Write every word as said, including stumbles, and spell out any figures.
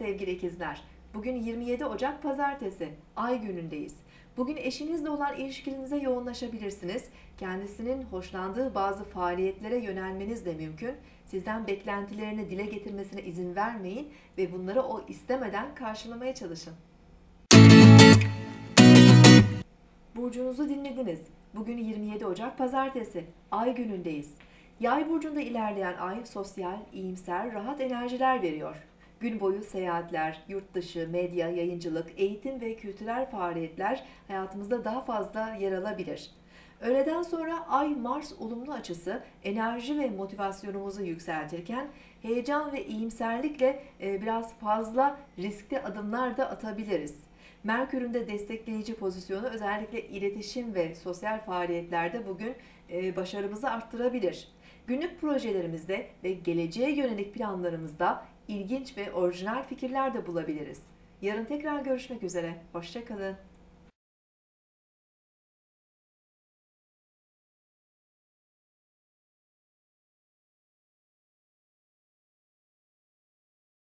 sevgili ikizler. Bugün yirmi yedi Ocak Pazartesi, Ay günündeyiz. Bugün eşinizle olan ilişkinize yoğunlaşabilirsiniz. Kendisinin hoşlandığı bazı faaliyetlere yönelmeniz de mümkün. Sizden beklentilerini dile getirmesine izin vermeyin ve bunları o istemeden karşılamaya çalışın. Burcunuzu dinlediniz. Bugün yirmi yedi Ocak Pazartesi, Ay günündeyiz. Yay burcunda ilerleyen ay sosyal, iyimser, rahat enerjiler veriyor. Gün boyu seyahatler, yurt dışı, medya, yayıncılık, eğitim ve kültürel faaliyetler hayatımızda daha fazla yer alabilir. Öğleden sonra Ay-Mars olumlu açısı enerji ve motivasyonumuzu yükseltirken heyecan ve iyimserlikle biraz fazla riskli adımlar da atabiliriz. Merkür'ün de destekleyici pozisyonu özellikle iletişim ve sosyal faaliyetlerde bugün başarımızı arttırabilir. Günlük projelerimizde ve geleceğe yönelik planlarımızda ilginç ve orijinal fikirler de bulabiliriz. Yarın tekrar görüşmek üzere. Hoşça kalın.